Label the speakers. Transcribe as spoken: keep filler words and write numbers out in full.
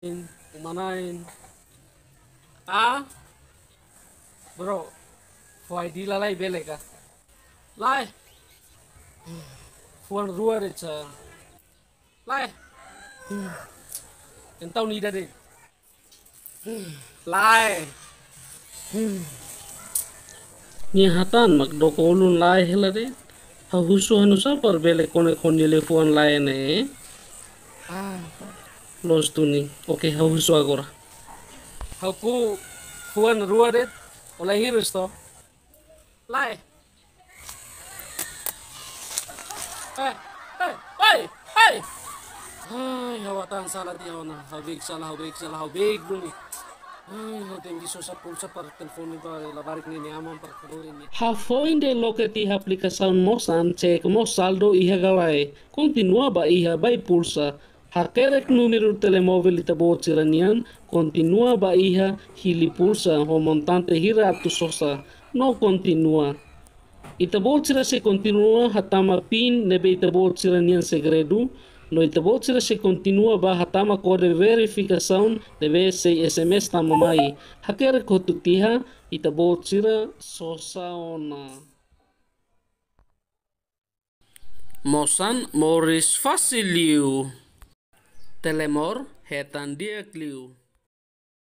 Speaker 1: Kumanain. Ah, bro, why di lalai bele ka? Lai, fuan ruar itu. Lai, entau ni dari. Lai, ni hatan mak dokolun lai helade. Hahusu hanusa par bele kone konile fuan lai ne. Ah, los tuni. Oke, hahusu agora. Haku fuan ruar itu. Oleh hirus to. Lai. Hey, hey, hey, hey. Ay, hawatan salah dia ona. Habig salah, habig salah, habig dulu. Ay, hotem di susah pulsa para telepon itu la barik ni aman para keluarin ni. Hafoin de loketi aplikasaun mosan cek mo saldo iha gawai. Continua ba iha bai pulsa. Hakerek número telemóvel ita bociranian. Continua ba iha hili pulsa ho montante hira atu sosa. No continua. Itabotira se continua hatama pin nebe itabotira nian segredo. No itabotira se continua ba hatama kode verificação deve se S M S tamamai. Hakere kotutiha itabotira sosa ona. Mosan Morris Faciliu. Telemor hetan dia kliu.